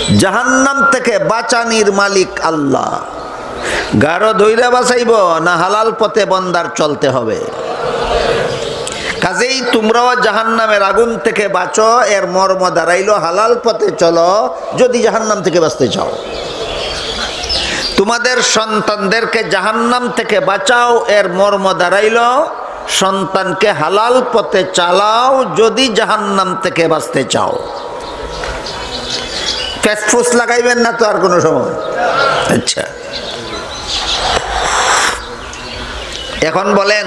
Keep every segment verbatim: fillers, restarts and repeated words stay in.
জাহান্নাম থেকে বাঁচানির মালিক আল্লাহ। গারো ধইরা বাঁচাইব না হালাল পথে বন্দার চলতে হবে। কাজেই তোমরাও জাহান্নামের আগুন থেকে বাঁচো, এর মর্ম দাঁড়াইলো হালাল পথে চলো যদি জাহান্নাম থেকে বাঁচতে চাও। তোমাদের সন্তানদেরকে জাহান্নাম থেকে বাঁচাও, এর মর্ম দাঁড়াইলো সন্তানকে হালাল পথে চালাও যদি জাহান্নাম থেকে বাঁচতে চাও। ফেসফুস লাগাইবেন না তো আর কোনো সময়। আচ্ছা, এখন বলেন,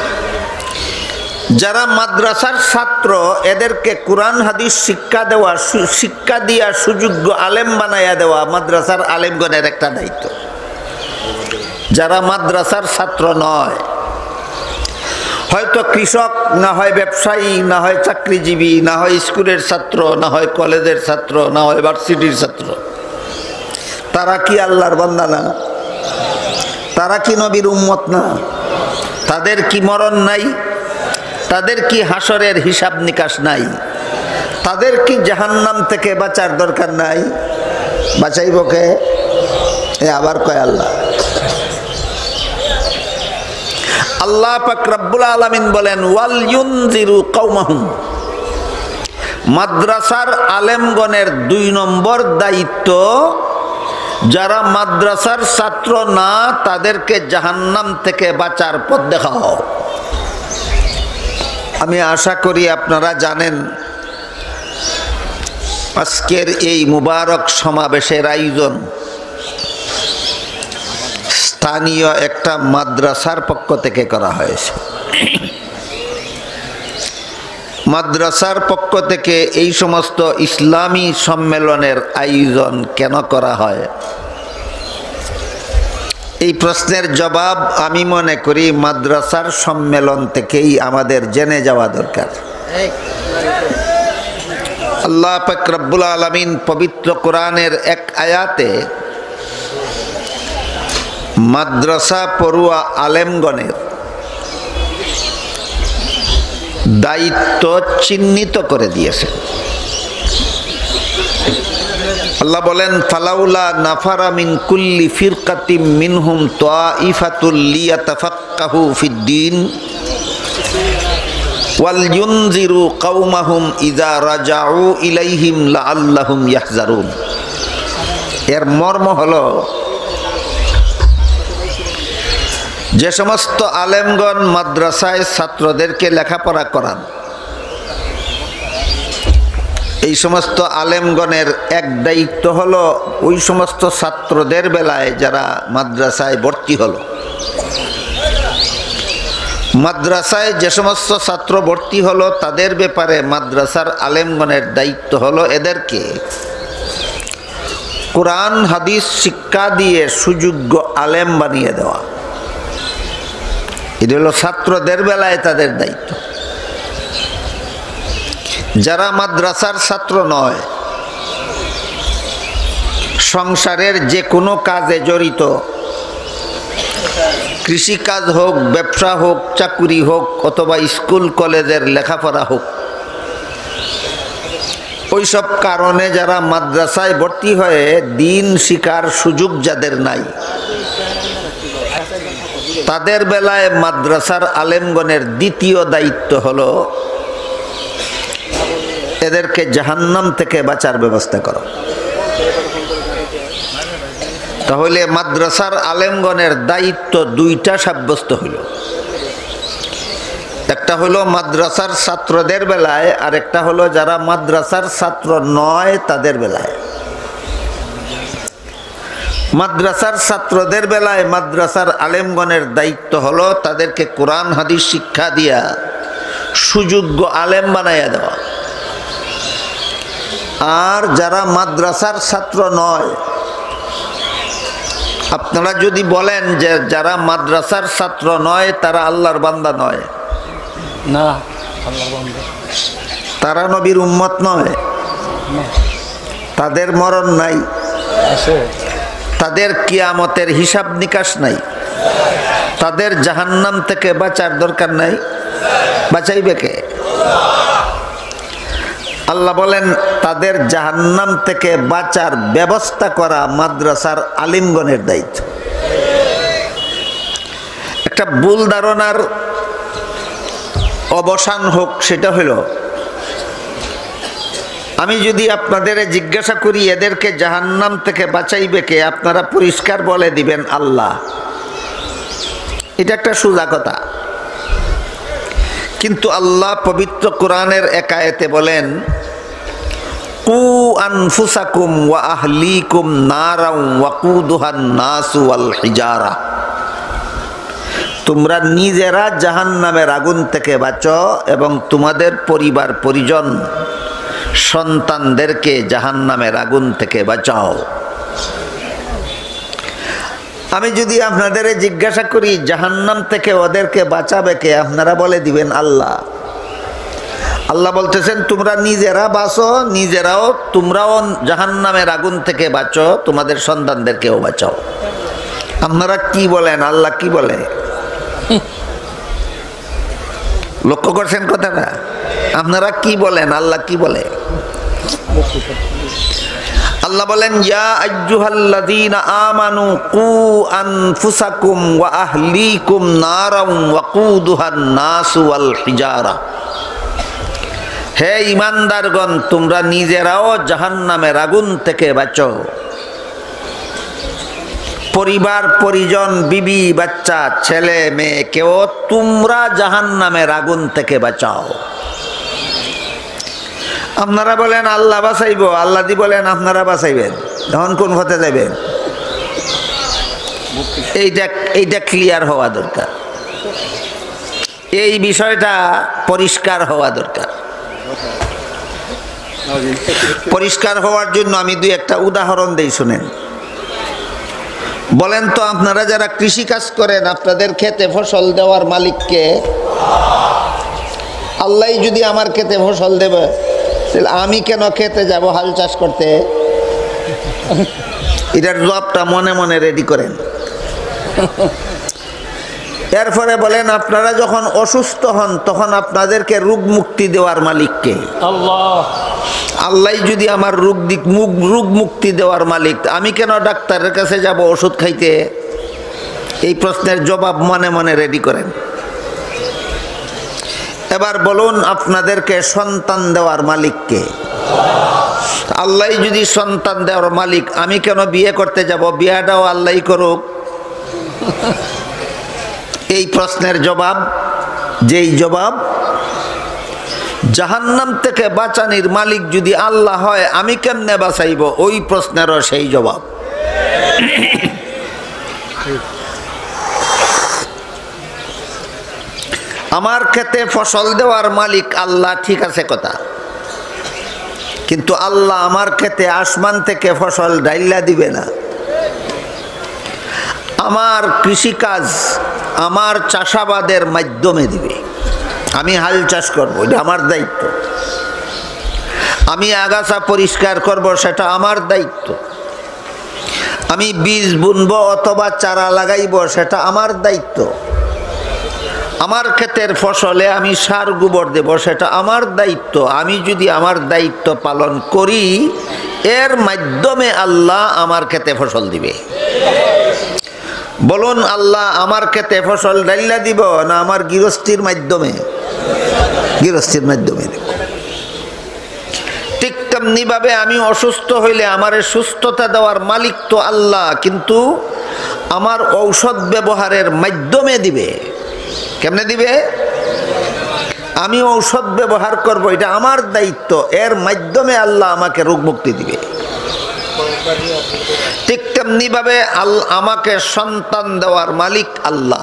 যারা মাদ্রাসার ছাত্র এদেরকে কোরআন হাদিস শিক্ষা দেওয়া, শিক্ষা দিয়া সুযোগ্য আলেম বানাইয়া দেওয়া মাদ্রাসার আলেমগণের একটা দায়িত্ব। যারা মাদ্রাসার ছাত্র নয়, হয়তো কৃষক, না হয় ব্যবসায়ী, না হয় চাকরিজীবী, না হয় স্কুলের ছাত্র, না হয় কলেজের ছাত্র, না হয় ভার্সিটির ছাত্র, তারা কি আল্লাহর বান্দা না? তারা কি নবীর উম্মত না? তাদের কি মরণ নাই? তাদের কি হাসরের হিসাব নিকাশ নাই? তাদের কি জাহান্নাম থেকে বাঁচার দরকার নাই? বাঁচাইব কে? এ আবার কয় আল্লাহ। আল্লাহ পাক রব্বুল আলামিন বলেন, ওয়াল ইউনজিরু কওমাহুম। মাদ্রাসার আলেমগণের দুই নম্বর দায়িত্ব, যারা মাদ্রাসার ছাত্র না তাদেরকে জাহান্নাম থেকে বাঁচার পথ দেখাও। আমি আশা করি আপনারা জানেন, আজকের এই মুবারক সমাবেশের আয়োজন স্থানীয় একটা মাদ্রাসার পক্ষ থেকে করা হয়েছে। মাদ্রাসার পক্ষ থেকে এই সমস্ত ইসলামী সম্মেলনের আয়োজন কেন করা হয়, এই প্রশ্নের জবাব আমি মনে করি মাদ্রাসার সম্মেলন থেকেই আমাদের জেনে যাওয়া দরকার। আল্লাহ পাক রব্বুল আলামিন পবিত্র কোরআনের এক আয়াতে মাদ্রাসা পড়ুয়া আলেমগণের দায়িত্ব চিহ্নিত করে দিয়েছেন। আল্লাহ বলেন, ফালাউলা নাফারা মিন কুল্লি ফিরকাতিম মিনহুম তাইফাতুল লিয়াতাফাক্কাহু ফিদ্দীন ওয়াল ইউনজিরু কওমাহুম ইযা রাজাউ ইলাইহিম লাআল্লাহুম ইয়াহজারুন। এর মর্ম হলো, যে সমস্ত আলেমগণ মাদ্রাসায় ছাত্রদেরকে লেখাপড়া করান, এই সমস্ত আলেমগণের এক দায়িত্ব হলো ওই সমস্ত ছাত্রদের বেলায় যারা মাদ্রাসায় ভর্তি হলো, মাদ্রাসায় যে সমস্ত ছাত্র ভর্তি হলো তাদের ব্যাপারে মাদ্রাসার আলেমগণের দায়িত্ব হলো এদেরকে কোরআন হাদিস শিক্ষা দিয়ে সুযোগ্য আলেম বানিয়ে দেওয়া। এটা হলো ছাত্রদের বেলায় তাদের দায়িত্ব। যারা মাদ্রাসার ছাত্র নয়, সংসারের যে কোনো কাজে জড়িত, কৃষিকাজ হোক, ব্যবসা হোক, চাকুরি হোক, অথবা স্কুল কলেজের লেখাপড়া হোক, ওইসব কারণে যারা মাদ্রাসায় ভর্তি হয়ে দিন শিখার সুযোগ যাদের নাই, তাদের বেলায় মাদ্রাসার আলেমগণের দ্বিতীয় দায়িত্ব হলো এদেরকে জাহান্নাম থেকে বাঁচার ব্যবস্থা করো। তাহলে মাদ্রাসার আলেমগণের দায়িত্ব দুইটা সাব্যস্ত হইল। একটা হলো মাদ্রাসার ছাত্রদের বেলায়, আর একটা হলো যারা মাদ্রাসার ছাত্র নয় তাদের বেলায়। মাদ্রাসার ছাত্রদের বেলায় মাদ্রাসার আলেমগণের দায়িত্ব হলো তাদেরকে কোরআন হাদিস শিক্ষা দিয়া সুযোগ্য আলেম বানাইয়া দেওয়া। আর যারা মাদ্রাসার ছাত্র নয়, আপনারা যদি বলেন যে যারা মাদ্রাসার ছাত্র নয় তারা আল্লাহর বান্দা নয়, না, আল্লাহর বান্দা, তারা নবীর উম্মত নয়, তাদের মরণ নাই, তাদের কিয়ামতের হিসাব নিকাশ নাই, তাদের জাহান্নাম থেকে বাঁচার দরকার নাই, বাঁচাইবে কে? আল্লাহ বলেন তাদের জাহান্নাম থেকে বাঁচার ব্যবস্থা করা মাদ্রাসার আলিমগণের দায়িত্ব। একটা ভুল ধারণার অবসান হোক, সেটা হলো আমি যদি আপনাদের জিজ্ঞাসা করি এদেরকে জাহান্নাম থেকে বাঁচাইবে কে, আপনারা পরিষ্কার বলে দিবেন আল্লাহ। এটা একটা সোজা কথা, কিন্তু আল্লাহ পবিত্র কোরআনের এক আয়াতে বলেন কু আনফুসাকুম ওয়া আহলিকুম নারাও ওয়াকুদুহান নাসু ওয়াল হিজারা, তোমরা নিজেরা জাহান্নামের আগুন থেকে বাঁচো এবং তোমাদের পরিবার পরিজন সন্তানদেরকে জাহান্নামের আগুন থেকে বাঁচাও। আমি যদি আপনাদের জিজ্ঞাসা করি জাহান্নাম থেকে ওদেরকে বাঁচাবে কে, আপনারা বলে দিবেন আল্লাহ। আল্লাহ বলতেছেন তোমরা নিজেরা বাঁচো, নিজেরাও তোমরাও জাহান্নামের আগুন থেকে বাঁচো, তোমাদের সন্তানদেরকেও বাঁচাও। আপনারা কি বলেন, আল্লাহ কি বলে? লক্ষ্য করছেন কথাটা? আপনারা কি বলেন, আল্লাহ কি বলে? আল্লাহ বলেন ইয়া আইয়ুহাল্লাযীনা আমানু কু আনফুসাকুম ওয়া আহলিকুম নারাও ওয়াকুদুহান নাসু ওয়াল হিজারা, হে ঈমানদারগণ তোমরা নিজেরাও জাহান্নামের আগুন থেকে বাঁচো, পরিবার পরিজন বিবি বাচ্চা ছেলে মেয়েকেও তোমরা জাহান্নামের আগুন থেকে বাঁচাও। আপনারা বলেন আল্লাহ বাঁচাইব, আল্লাহ দি বলেন আপনারা বাঁচাইবেন, তখন কোন পথে যাবেন? এইটা এইটা ক্লিয়ার হওয়া দরকার, এই বিষয়টা পরিষ্কার হওয়া দরকার। পরিষ্কার হওয়ার জন্য আমি দুই একটা উদাহরণ দেই, শুনেন। বলেন তো আপনারা যারা কৃষি কাজ করেন, আপনাদের খেতে ফসল দেওয়ার মালিককে? আল্লাহ যদি আমার খেতে ফসল দেবে, তাহলে আমি কেন খেতে যাব হাল চাষ করতে? এটার জবাবটা মনে মনে রেডি করেন। এরপরে বলেন আপনারা যখন অসুস্থ হন তখন আপনাদেরকে রোগ মুক্তি দেওয়ার মালিককে? আল্লাহ। আল্লাহ যদি আমার রোগ দিক মুখ রোগ মুক্তি দেওয়ার মালিক, আমি কেন ডাক্তারের কাছে যাব ওষুধ খাইতে? এই প্রশ্নের জবাব মনে মনে রেডি করেন। এবার বলুন আপনাদেরকে সন্তান দেওয়ার মালিককে? আল্লাহ যদি সন্তান দেওয়ার মালিক, আমি কেন বিয়ে করতে যাব? বিয়েটাও আল্লাহই করুক। এই প্রশ্নের জবাব, যেই জবাব জাহান্নাম থেকে বাঁচানির মালিক যদি আল্লাহ হয়, আমি কেমনে বাঁচাইব, ওই প্রশ্নেরও সেই জবাব। আমার খেতে ফসল দেওয়ার মালিক আল্লাহ, ঠিক আছে কথা, কিন্তু আল্লাহ আমার খেতে আসমান থেকে ফসল ডাইলা দিবে না। আমার কৃষিকাজ আমার চাষাবাদের মাধ্যমে দিবে। আমি হাল চাষ করব, এটা আমার দায়িত্ব। আমি আগাছা পরিষ্কার করব, সেটা আমার দায়িত্ব। আমি বীজ বুনবো অথবা চারা লাগাইব, সেটা আমার দায়িত্ব। আমার ক্ষেতের ফসলে আমি সার গোবর দেব, সেটা আমার দায়িত্ব। আমি যদি আমার দায়িত্ব পালন করি, এর মাধ্যমে আল্লাহ আমার ক্ষেতে ফসল দিবে। বলুন আল্লাহ আমার ক্ষেতে ফসল ডাইলা দিব না আমার গৃহস্থির মাধ্যমে? গৃহস্থির মাধ্যমে দেব। ঠিক তেমনিভাবে আমি অসুস্থ হইলে আমার সুস্থতা দেওয়ার মালিক তো আল্লাহ, কিন্তু আমার ঔষধ ব্যবহারের মাধ্যমে দিবে। কেমনে দিবে? আমি ঔষধ ব্যবহার করব, এটা আমার দায়িত্ব। এর মাধ্যমে আল্লাহ আমাকে রোগ মুক্তি দিবে। ঠিক তেমনি ভাবে আমাকে সন্তান দেওয়ার মালিক আল্লাহ।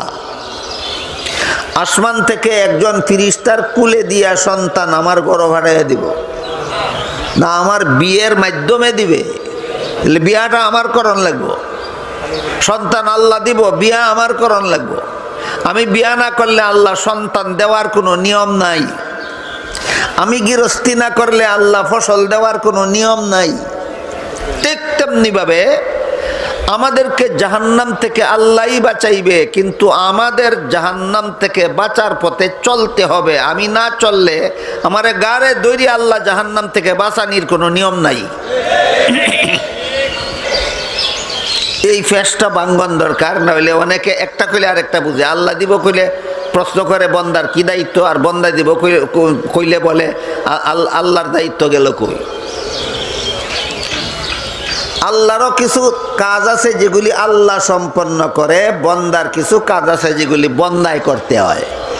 আসমান থেকে একজন ফিরিস্তার কুলে দিয়া সন্তান আমার গর্ভ ভাড়াইয়া দিব না, আমার বিয়ের মাধ্যমে দিবে। বিয়াটা আমার করণ লাগবো। সন্তান আল্লাহ দিব, বিয়া আমার করণ লাগবো। আমি বিয়া না করলে আল্লাহ সন্তান দেওয়ার কোনো নিয়ম নাই। আমি গৃহস্থী না করলে আল্লাহ ফসল দেওয়ার কোনো নিয়ম নাই। ঠিক তেমনি ভাবে আমাদেরকে জাহান্নাম থেকে আল্লাহই বাঁচাইবে, কিন্তু আমাদের জাহান্নাম থেকে বাঁচার পথে চলতে হবে। আমি না চললে আমারে গারে দৈরি আল্লাহ জাহান্নাম থেকে বাঁচানির কোনো নিয়ম নাই। এই ফেসটা বাঙ্গন দরকার, নইলে অনেকে একটা কইলে আর একটা বুঝে। আল্লাহ দিব কইলে প্রশ্ন করে বন্দার কি দায়িত্ব, আর বন্দা দিব কইলে বলে আল্লাহর দায়িত্ব গেল কই। আল্লাহরও কিছু কাজ আছে যেগুলি আল্লাহ সম্পন্ন করে, বন্দার কিছু কাজ আছে যেগুলি বন্দায় করতে হয়।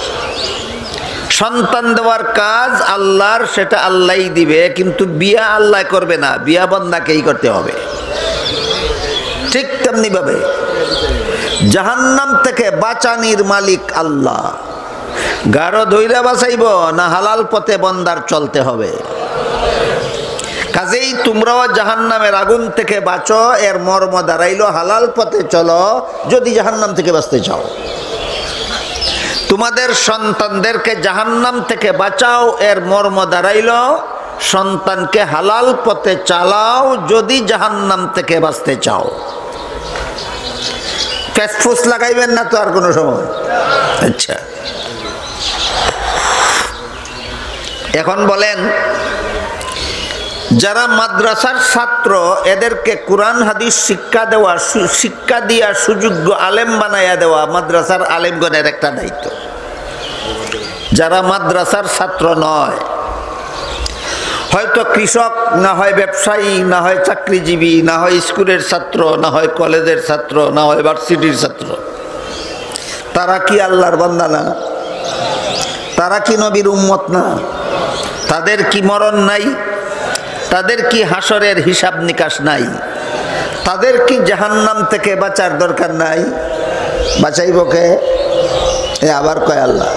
সন্তান দেওয়ার কাজ আল্লাহর, সেটা আল্লাহই দিবে, কিন্তু বিয়া আল্লাহ করবে না, বিয়া বন্দাকেই করতে হবে। ঠিক তেমনি ভাবে জাহান্নাম থেকে বাঁচানির মালিক আল্লাহ। গাঢ় ধৈর্য বাঁচাইব না হালাল পথে বন্দার চলতে হবে। কাজেই তোমরাও জাহান্নামের আগুন থেকে বাঁচো, এর মর্ম দাঁড়াইলো হালাল পথে চলো যদি জাহান্নাম থেকে বাঁচতে চাও। তোমাদের সন্তানদেরকে জাহান্নাম থেকে বাঁচাও, এর মর্ম দাঁড়াইলো সন্তানকে হালাল পথে চালাও যদি জাহান্নাম থেকে বাঁচতে চাও। ফেসফুস লাগাইবেন না তো আর কোনো সময়। আচ্ছা, এখন বলেন, যারা মাদ্রাসার ছাত্র এদেরকে কোরআন হাদিস শিক্ষা দেওয়া, শিক্ষা দিয়া সুযোগ্য আলেম বানাইয়া দেওয়া মাদ্রাসার আলেমগণের একটা দায়িত্ব। যারা মাদ্রাসার ছাত্র নয়, হয়তো কৃষক, না হয় ব্যবসায়ী, না হয় চাকরিজীবী, না হয় স্কুলের ছাত্র, না হয় কলেজের ছাত্র, না হয় ভার্সিটির ছাত্র, তারা কি আল্লাহর বান্দা না? তারা কি নবীর উম্মত না? তাদের কি মরণ নাই? তাদের কি হাসরের হিসাব নিকাশ নাই? তাদের কি জাহান্নাম থেকে বাঁচার দরকার নাই? বাঁচাইব কে? এ আবার কয় আল্লাহ।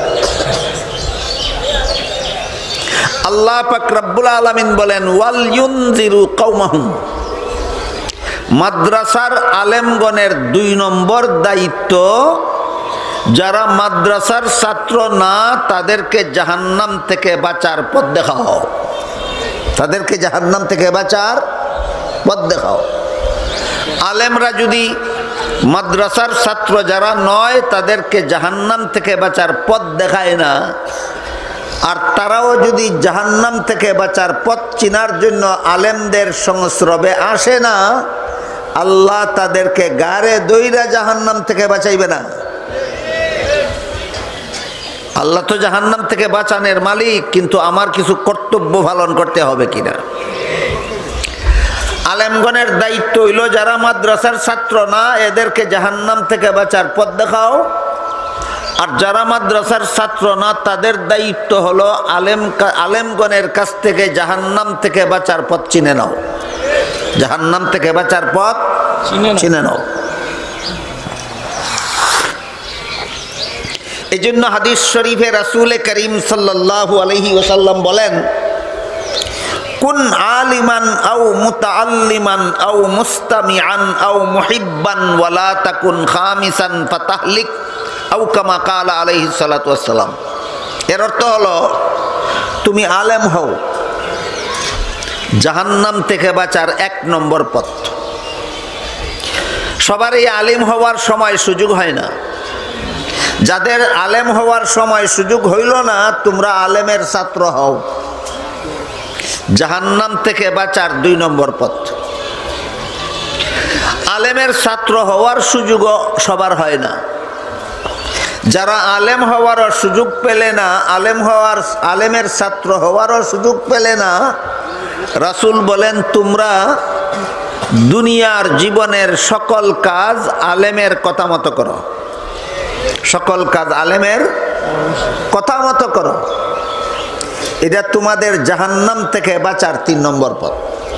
আল্লাহ পাক রব্বুল আলামিন বলেন, ওয়াল ইউনজিরু কওমাহুম। মাদ্রাসার আলেমগণের দুই নম্বর দায়িত্ব, যারা মাদ্রাসার ছাত্র না তাদেরকে জাহান্নাম থেকে বাঁচার পথ দেখাও। তাদেরকে জাহান্নাম থেকে বাঁচার পথ দেখাও। আলেমরা যদি মাদ্রাসার ছাত্র যারা নয় তাদেরকে জাহান্নাম থেকে বাঁচার পথ দেখায় না, আর তারাও যদি জাহান্নাম থেকে বাঁচার পথ চিনার জন্য আলেমদের সংস্রবে আসে না, আল্লাহ তাদেরকে গারে দইরা জাহান্নাম থেকে বাঁচাইবে না। আল্লাহ তো জাহান্নাম থেকে বাঁচানোর মালিক, কিন্তু আমার কিছু কর্তব্য পালন করতে হবে কিনা। আলেমগণের দায়িত্ব হইল, যারা মাদ্রাসার ছাত্র না এদেরকে জাহান্নাম থেকে বাঁচার পথ দেখাও, আর যারা মাদ্রাসার ছাত্র না তাদের দায়িত্ব হলো আলেম আলেমগণের কাছ থেকে জাহান্নাম থেকে বাঁচার পথ চিনে নাও। জাহান্নাম থেকে বাঁচার পথ চিনে নাও। এই জন্য হাদিস শরীফে রাসূল করিম সাল্লাল্লাহু আলাইহি ওয়াসাল্লাম বলেন, কুন আলিমান আও মুতাআল্লিমান আও মুস্তামিআন আও মুহিব্বান ওয়ালা তাকুন খামিসান ফাতাহলিক আও কামা ক্বালা আলাইহিস সালাতু ওয়াস সালাম। এর অর্থ হলো, তুমি আলেম হও, জাহান্নাম থেকে বাঁচার এক নম্বর পথ। সবারই আলেম হওয়ার সময় সুযোগ হয় না। যাদের আলেম হওয়ার সময় সুযোগ হইল না, তোমরা আলেমের ছাত্র হও। জাহান্নাম থেকে বাঁচার দুই নম্বর পথ। আলেমের ছাত্র হওয়ার সুযোগও সবার হয় না। যারা আলেম হওয়ারও সুযোগ পেলে না, আলেম হওয়ার আলেমের ছাত্র হওয়ারও সুযোগ পেলে না, রাসূল বলেন, তোমরা দুনিয়ার জীবনের সকল কাজ আলেমের কথা মতো করো। সকল কাজ আলেমের কথা মতো করো। এটা তোমাদের জাহান্নাম থেকে বাঁচার তিন নম্বর পথ।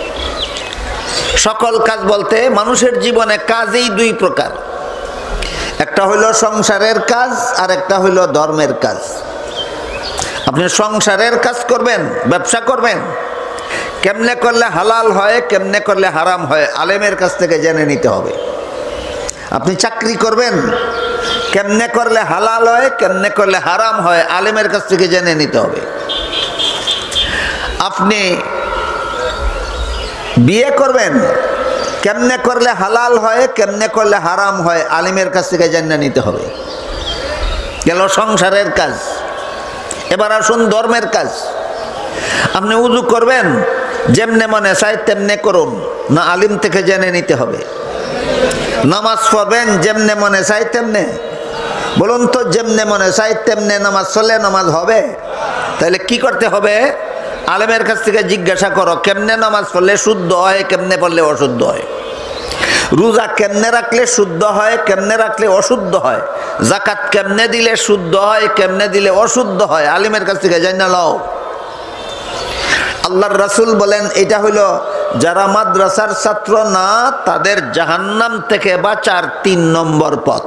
সকল কাজ বলতে মানুষের জীবনে কাজই দুই প্রকার, একটা হইল সংসারের কাজ আর একটা হইল ধর্মের কাজ। আপনি সংসারের কাজ করবেন, ব্যবসা করবেন, কেমনে করলে হালাল হয়, কেমনে করলে হারাম হয়, আলেমের কাছ থেকে জেনে নিতে হবে। আপনি চাকরি করবেন, কেমনে করলে হালাল হয়, কেমনে করলে হারাম হয়, আলেমের কাছ থেকে জেনে নিতে হবে। আপনি বিয়ে করবেন, কেমনে করলে হালাল হয়, কেমনে করলে হারাম হয়, আলিমের কাছ থেকে জানিয়ে নিতে হবে। গেল সংসারের কাজ। এবার আসুন ধর্মের কাজ। আপনি উযু করবেন, যেমনে মনে চায় তেমনে করুন, না আলিম থেকে জেনে নিতে হবে? নামাজ পড়বেন যেমনে মনে চায় তেমনে? বলুন তো, যেমনে মনে চায় তেমনে নামাজ চলে, নামাজ হবে? তাহলে কি করতে হবে? আলেমের কাছ থেকে জিজ্ঞাসা করো, কেমনে নামাজ পড়লে শুদ্ধ হয়, কেমনে পড়লে অশুদ্ধ হয়? রোজা কেমনে রাখলে শুদ্ধ হয়, কেমনে রাখলে অশুদ্ধ হয়? যাকাত কেমনে দিলে শুদ্ধ হয়, কেমনে দিলে অশুদ্ধ হয়? আলিমের কাছ থেকে জানা লও। আল্লাহর রাসূল বলেন, এটা হলো যারা মাদ্রাসার ছাত্র না, তাদের জাহান্নাম থেকে বাঁচার তিন নম্বর পথ।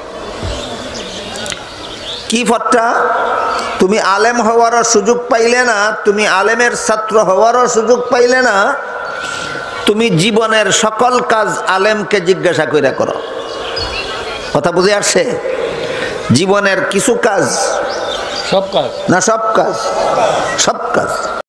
কি পথটা? তুমি আলেম হওয়ারও সুযোগ পাইলে না, তুমি আলেমের ছাত্র হওয়ারও সুযোগ পাইলে না, তুমি জীবনের সকল কাজ আলেমকে জিজ্ঞাসা করে করো। কথা বুঝে আসছে? জীবনের কিছু কাজ সব কাজ না সব কাজ? সব কাজ।